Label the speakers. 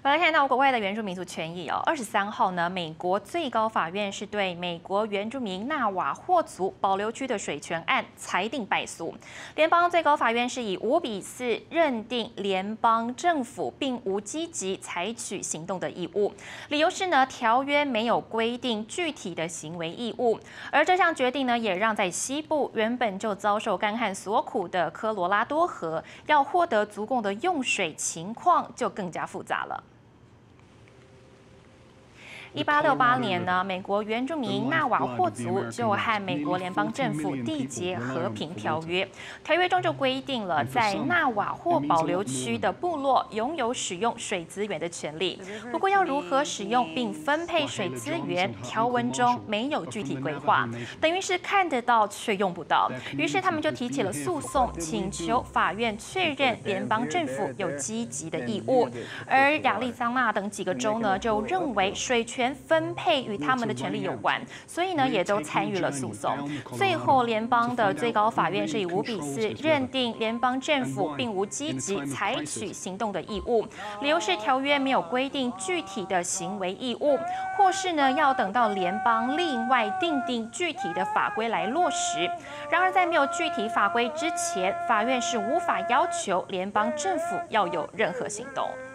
Speaker 1: 我们来看到国外的原住民族权益23号呢，美国最高法院是对美国原住民纳瓦霍族保留区的水权案裁定败诉。联邦最高法院是以5-4认定联邦政府并无积极采取行动的义务，理由是呢，条约没有规定具体的行为义务。而这项决定呢，也让在西部原本就遭受干旱所苦的科罗拉多河，要获得足够的用水情况就更加复杂了。1868年呢，美国原住民纳瓦霍族就和美国联邦政府缔结和平条约。条约中就规定了，在纳瓦霍保留区的部落拥有使用水资源的权利。不过，要如何使用并分配水资源，条文中没有具体规划，等于是看得到却用不到。于是他们就提起了诉讼，请求法院确认联邦政府有积极的义务。而亚利桑那等几个州呢，就认为水权分配与他们的权利有关，所以呢也都参与了诉讼。最后，联邦的最高法院是以5-4认定联邦政府并无积极采取行动的义务，理由是条约没有规定具体的行为义务，或是呢要等到联邦另外订定具体的法规来落实。然而，在没有具体法规之前，法院是无法要求联邦政府要有任何行动。